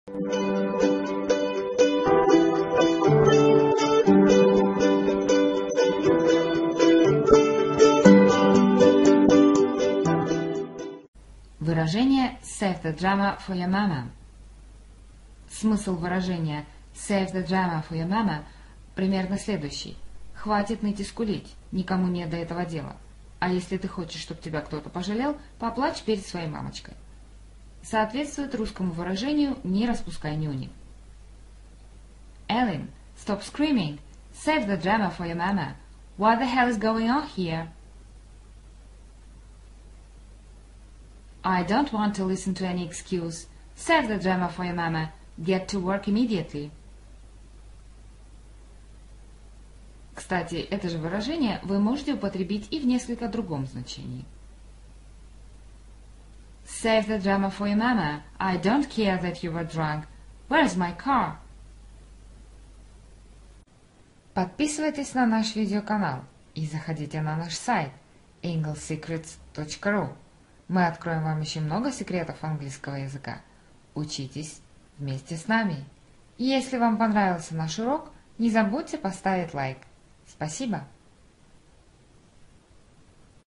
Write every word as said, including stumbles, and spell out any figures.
Выражение Save the drama for your mama. Смысл выражения Save the drama for your mama примерно следующий. Хватит ныть и скулить, никому нет до этого дела. А если ты хочешь, чтобы тебя кто-то пожалел, поплачь перед своей мамочкой. Соответствует русскому выражению «не распускай нюни». Ellen, stop screaming. Save the drama for your mama. What the hell is going on here? I don't want to listen to any excuse. Save the drama for your mama. Get to work immediately. Кстати, это же выражение вы можете употребить и в несколько другом значении. Save the drama for your mama. I don't care that you were drunk. Where's my car? Подписывайтесь на наш видеоканал и заходите на наш сайт english secrets точка ру. Мы откроем вам еще много секретов английского языка. Учитесь вместе с нами. И если вам понравился наш урок, не забудьте поставить лайк. Спасибо!